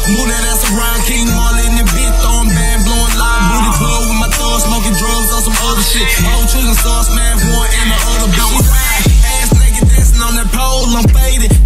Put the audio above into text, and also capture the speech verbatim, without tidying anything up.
Move that ass around, King Marley in the bitch, throwing band, blowing loud. Booty club with my thugs, smoking drugs on some other shit. Old children sauce, man, one and the other bitch. Ass naked dancing on that pole, I'm faded.